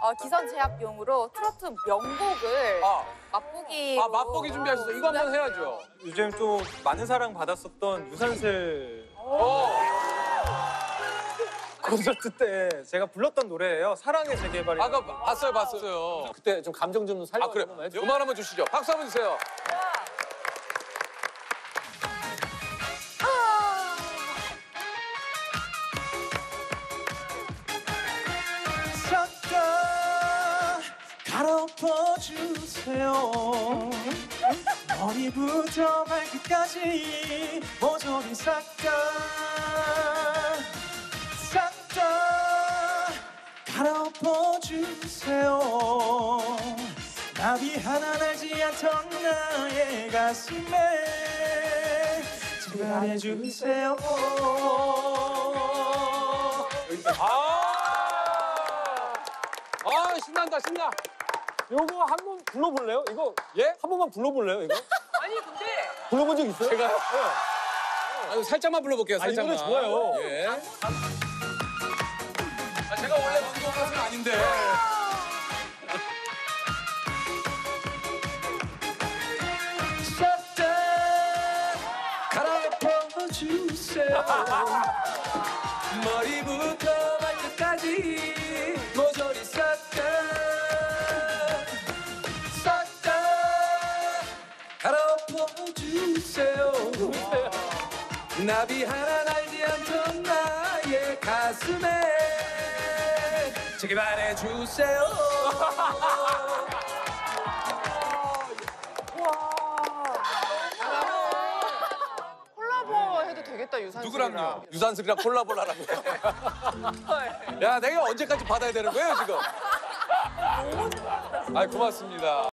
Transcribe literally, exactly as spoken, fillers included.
어, 기선 제압용으로 트로트 명곡을 아. 맛보기. 아, 맛보기 준비하셨어. 이거 한번 해야죠. 요즘 또 많은 사랑 받았었던 유산슬 어. 콘서트 때 제가 불렀던 노래예요. 사랑의 재개발이. 아까 봤어요, 봤어요. 그때 좀 감정 좀 살려. 아, 그래. 음악 한번 주시죠. 박수 한번 주세요. 잠깐 갈아엎어주세요. 머리부터 발끝까지 모조리 싹다 싹다 갈아엎어주세요. 나비 하나 날지 않던 나의 가슴에 제발 해주세요. 아! 아, 신난다, 신나. 요거 한 번 불러볼래요? 이거 예? 한 번만 불러볼래요? 이거? 아니 근데 불러본 적 있어요? 제가요? 아, 살짝만 불러볼게요, 아, 이 살짝만. 노래 좋아요. 예. 아, 제가 원래 운동 가수는 아닌데. 싹다 갈아엎어주세요. 머리부터 발끝까지 모조리 싹다 싹다 갈아엎어주세요. 나비 하나 날지 않던 나의 가슴에 제발해주세요. 콜라보 해도 되겠다 유산슬이랑. 누구랑요? 유산슬이랑 콜라보를 하라고. 야, 내가 언제까지 받아야 되는 거예요, 지금? 아, 고맙습니다.